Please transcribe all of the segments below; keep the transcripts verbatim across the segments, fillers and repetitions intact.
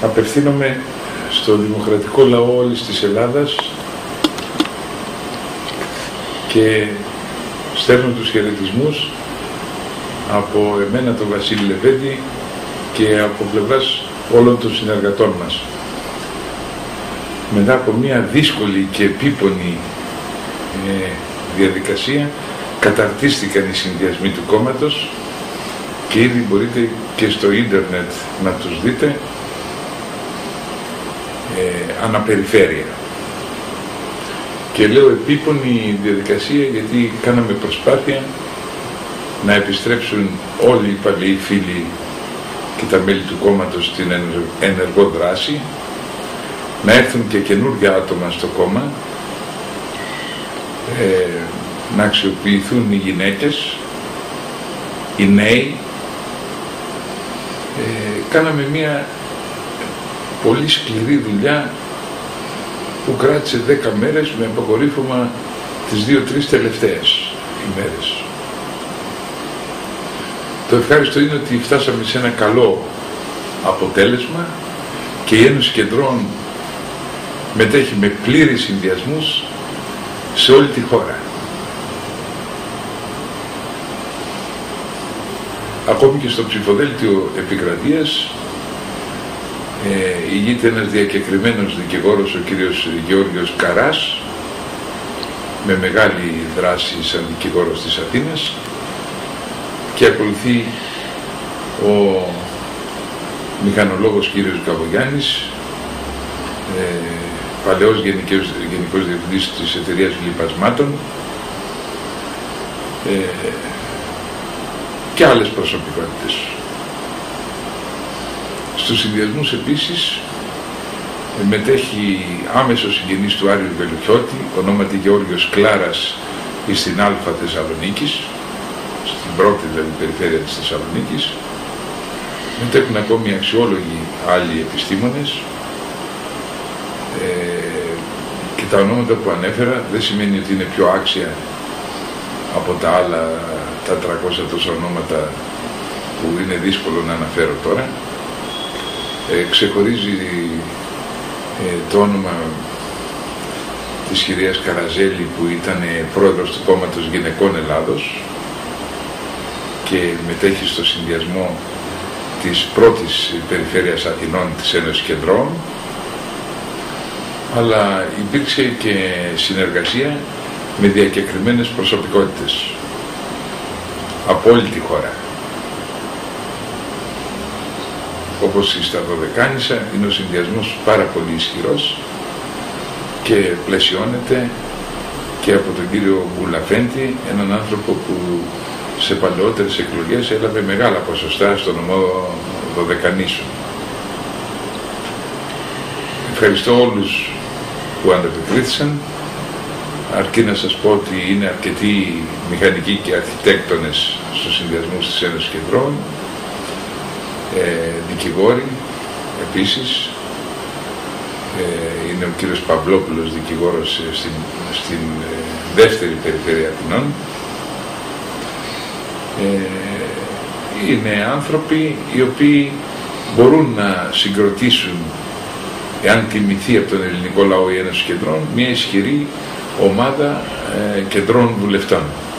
απευθύνομαι στο δημοκρατικό λαό όλης της Ελλάδας και στέλνω τους χαιρετισμούς από εμένα τον Βασίλη Λεβέντη και από πλευράς όλων των συνεργατών μας. Μετά από μια δύσκολη και επίπονη ε, διαδικασία καταρτίστηκαν οι συνδυασμοί του κόμματος και ήδη μπορείτε και στο ίντερνετ να τους δείτε ε, αναπεριφέρεια. Και λέω επίπονη διαδικασία γιατί κάναμε προσπάθεια να επιστρέψουν όλοι οι παλαιοί φίλοι και τα μέλη του κόμματος στην ενεργό δράση, να έρθουν και καινούργια άτομα στο κόμμα, ε, να αξιοποιηθούν οι γυναίκες, οι νέοι. Ε, κάναμε μια πολύ σκληρή δουλειά που κράτησε δέκα μέρες με αποκορύφωμα τις δύο-τρεις τελευταίες ημέρες. Το ευχάριστο είναι ότι φτάσαμε σε ένα καλό αποτέλεσμα και η Ένωση Κεντρών μετέχει με πλήρεις συνδυασμούς σε όλη τη χώρα. Ακόμη και στο ψηφοδέλτιο επικρατείας ε, ηγείται ένας διακεκριμένος δικηγόρος, ο κύριος Γεώργιος Καράς, με μεγάλη δράση σαν δικηγόρος της Αθήνας, και ακολουθεί ο μηχανολόγος κύριος Καβογιάννης, ε, παλαιός γενικός, γενικός διευθυντής της εταιρείας Λιπασμάτων, ε, και άλλες προσωπικότητες. Στους συνδυασμούς επίσης ε, μετέχει άμεσος συγγενής του Άριου Βελουχιώτη, ονόματι Γεώργιος Κλάρας, εις την Α Θεσσαλονίκης, στην πρώτη δηλαδή περιφέρεια της Θεσσαλονίκης. Μετέχουν ακόμη αξιόλογοι άλλοι επιστήμονες, ε, και τα ονόματα που ανέφερα δεν σημαίνει ότι είναι πιο άξια από τα άλλα, τα τριακόσια τόσα ονόματα που είναι δύσκολο να αναφέρω τώρα. Ε, ξεχωρίζει ε, το όνομα της κυρίας Καραζέλη, που ήταν πρόεδρος του κόμματος Γυναικών Ελλάδος και μετέχει στο συνδυασμό της πρώτης περιφέρειας Αθηνών της Ένωσης Κεντρών, αλλά υπήρξε και συνεργασία με διακεκριμένες προσωπικότητες από όλη τη χώρα. Όπως στα Δωδεκάνησα είναι ο συνδυασμός πάρα πολύ ισχυρός και πλαισιώνεται και από τον κύριο Μπουλαφέντη, έναν άνθρωπο που σε παλαιότερες εκλογές έλαβε μεγάλα ποσοστά στο νομό Δωδεκανήσου. Ευχαριστώ όλους που ανταποκρίθησαν, αρκεί να σας πω ότι είναι αρκετοί μηχανικοί και αρχιτέκτονες στους συνδυασμούς της Ένωσης Κεντρών, ε, δικηγόροι επίσης, ε, είναι ο κύριος Παυλόπουλος, δικηγόρος στην, στην ε, δεύτερη περιφέρεια Αθηνών. Ε, είναι άνθρωποι οι οποίοι μπορούν να συγκροτήσουν, εάν τιμηθεί από τον ελληνικό λαό η Ένωση Κεντρών, μια ισχυρή ομάδα ε, κεντρών βουλευτών.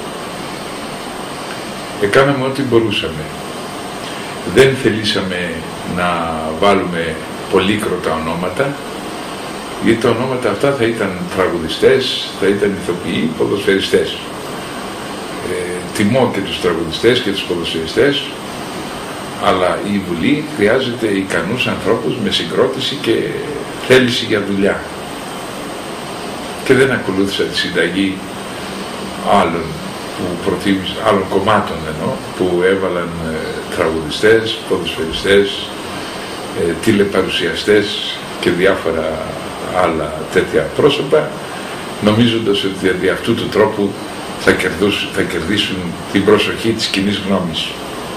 Εκάναμε ό,τι μπορούσαμε. Δεν θελήσαμε να βάλουμε πολύκροτα ονόματα, γιατί τα ονόματα αυτά θα ήταν τραγουδιστές, θα ήταν ηθοποιοί, ποδοσφαιριστές. Ε, τιμώ και τους τραγουδιστές και τους ποδοσφαιριστές, αλλά η Βουλή χρειάζεται ικανούς ανθρώπους με συγκρότηση και θέληση για δουλειά. Και δεν ακολούθησα τη συνταγή άλλων, που προτίμησαν, άλλων κομμάτων εννοώ, που έβαλαν ε, τραγουδιστές, ποδοσφαιριστές, ε, τηλεπαρουσιαστές και διάφορα άλλα τέτοια πρόσωπα, νομίζοντας ότι δι' αυτού του τρόπου θα κερδίσουν, θα κερδίσουν την προσοχή της κοινής γνώμης.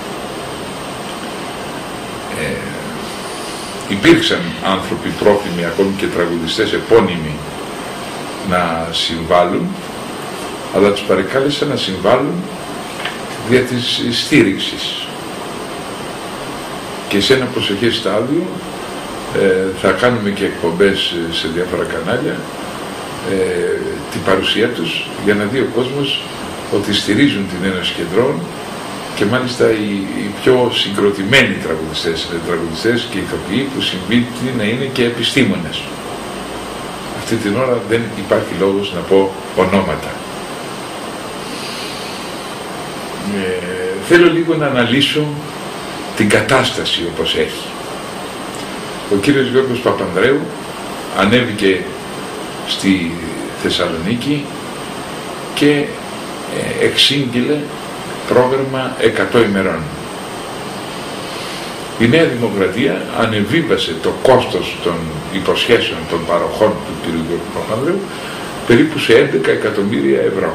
Ε, υπήρξαν άνθρωποι πρόθυμοι, ακόμη και τραγουδιστές επώνυμοι, να συμβάλλουν, αλλά τους παρεκάλεσα να συμβάλλουν δια της στήριξης. Και σε ένα προσεχές στάδιο ε, θα κάνουμε και εκπομπές σε διάφορα κανάλια, ε, την παρουσία τους, για να δει ο κόσμος ότι στηρίζουν την Ένωση Κεντρών, και μάλιστα οι, οι πιο συγκροτημένοι τραγουδιστές, οι τραγουδιστές και οι ηθοποιοί που συμβείται να είναι και επιστήμονες. Αυτή την ώρα δεν υπάρχει λόγος να πω ονόματα. Ε, θέλω λίγο να αναλύσω την κατάσταση όπως έχει. Ο κύριος Γιώργος Παπανδρέου ανέβηκε στη Θεσσαλονίκη και ε, εξήγηλε πρόγραμμα εκατό ημερών. Η Νέα Δημοκρατία ανεβίβασε το κόστος των υποσχέσεων των παροχών του κ. Γιώργου Παπανδρέου περίπου σε έντεκα εκατομμύρια ευρώ.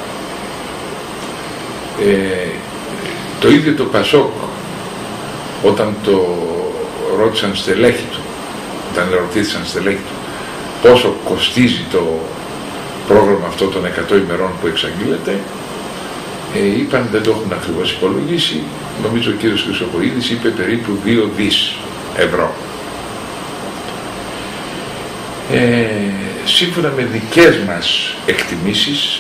Ε, το ίδιο το Πασόκ, όταν το ρώτησαν στελέχη του, όταν ρωτήθησαν στελέχη του πόσο κοστίζει το πρόγραμμα αυτό των εκατό ημερών που εξαγγείλεται, ε, είπαν δεν το έχουν ακριβώς υπολογίσει. Νομίζω ο κύριος Χρυσοχοΐδης είπε περίπου δύο δις ευρώ. Ε, σύμφωνα με δικές μας εκτιμήσεις,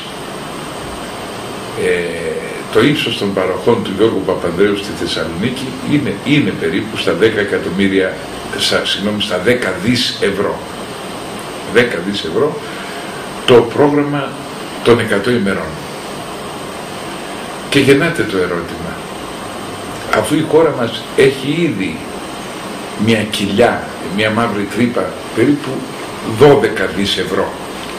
ε, το ύψος των παροχών του Γιώργου Παπανδρέου στη Θεσσαλονίκη είναι, είναι περίπου στα δέκα εκατομμύρια, στα, συγγνώμη, στα δέκα δις ευρώ. δέκα δις ευρώ το πρόγραμμα των εκατό ημερών. Και γεννάται το ερώτημα, αφού η χώρα μας έχει ήδη μια κοιλιά, μια μαύρη τρύπα περίπου δώδεκα δις ευρώ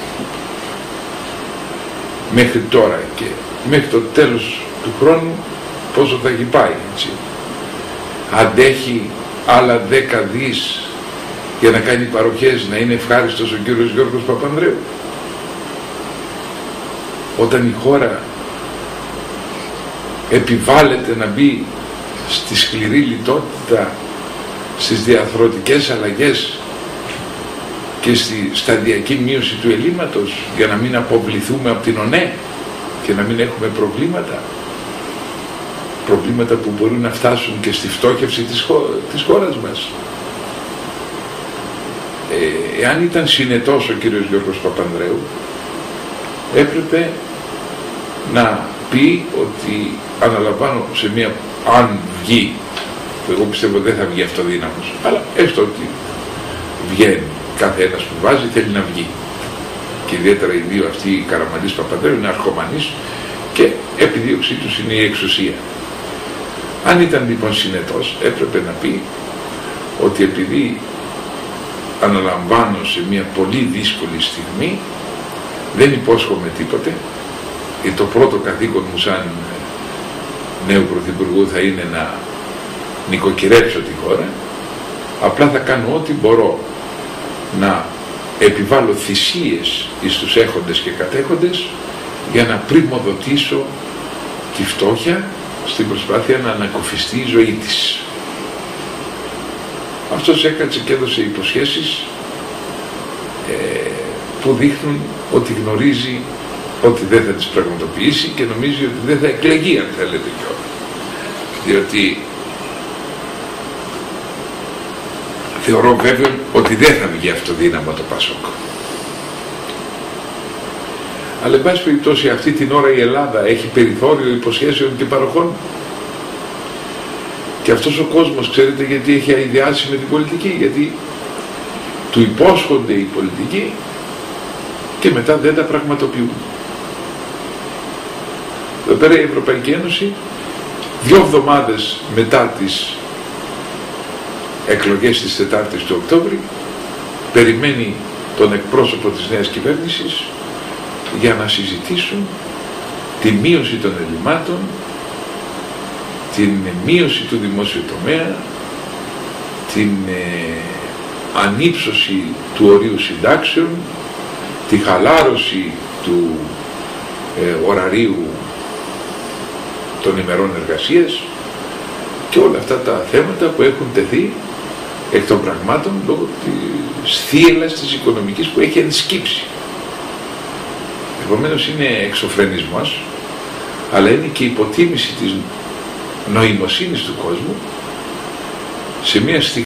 μέχρι τώρα, και μέχρι το τέλος του χρόνου πόσο θα έχει πάει, έτσι, αντέχει άλλα δέκα δις για να κάνει παροχές, να είναι ευχάριστος ο κύριος Γιώργος Παπανδρέου? Όταν η χώρα επιβάλλεται να μπει στη σκληρή λιτότητα, στις διαρθρωτικές αλλαγές και στη σταδιακή μείωση του ελλείμματος, για να μην αποβληθούμε από την ΟΝΕ και να μην έχουμε προβλήματα, προβλήματα που μπορούν να φτάσουν και στη φτώχευση της, χώ, της χώρας μας. Ε, εάν ήταν συνετός ο κύριος Γιώργος Παπανδρέου, έπρεπε να πει ότι αναλαμβάνω σε μια, αν βγει, εγώ πιστεύω δεν θα βγει αυτοδύναμος, αλλά έστω ότι βγαίνει, κάθε ένας που βάζει θέλει να βγει, και ιδιαίτερα οι δύο αυτοί, οι Καραμανλής Παπανδρέου, είναι αρχομανείς και επιδίωξή τους είναι η εξουσία. Αν ήταν λοιπόν συνετός, έπρεπε να πει ότι επειδή αναλαμβάνω σε μια πολύ δύσκολη στιγμή, δεν υπόσχομαι τίποτε, γιατί το πρώτο καθήκον μου σαν νέου πρωθυπουργού θα είναι να νοικοκυρέψω τη χώρα, απλά θα κάνω ό,τι μπορώ να επιβάλλω θυσίες εις τους έχοντες και κατέχοντες για να πρημοδοτήσω τη φτώχεια στην προσπάθεια να ανακοφιστεί η ζωή της. Αυτός έκατσε και έδωσε υποσχέσεις ε, που δείχνουν ότι γνωρίζει ότι δεν θα τις πραγματοποιήσει και νομίζει ότι δεν θα εκλεγεί, αν θέλετε κιόλας. Διότι θεωρώ βέβαια ότι δεν θα βγει αυτοδύναμο το Πασόκ. Αλλά εν πάση περιπτώσει αυτή την ώρα η Ελλάδα έχει περιθώριο υποσχέσεων και παροχών. Και αυτός ο κόσμος, ξέρετε γιατί έχει αηδιάσει με την πολιτική? Γιατί του υπόσχονται οι πολιτικοί και μετά δεν τα πραγματοποιούν. Εδώ πέρα η Ευρωπαϊκή Ένωση, δύο εβδομάδες μετά τις εκλογές της τετάρτης του Οκτώβρη, περιμένει τον εκπρόσωπο της νέας κυβέρνησης για να συζητήσουν τη μείωση των ελλημάτων, την μείωση του δημόσιου τομέα, την ε, ανύψωση του ορίου συντάξεων, τη χαλάρωση του ε, ωραρίου των ημερών εργασίας και όλα αυτά τα θέματα που έχουν τεθεί εκ των πραγμάτων λόγω της θύελλας της οικονομικής που έχει ενσκύψει. Επομένως είναι εξωφρενισμός, αλλά είναι και υποτίμηση της νοημοσύνης του κόσμου σε μια στιγμή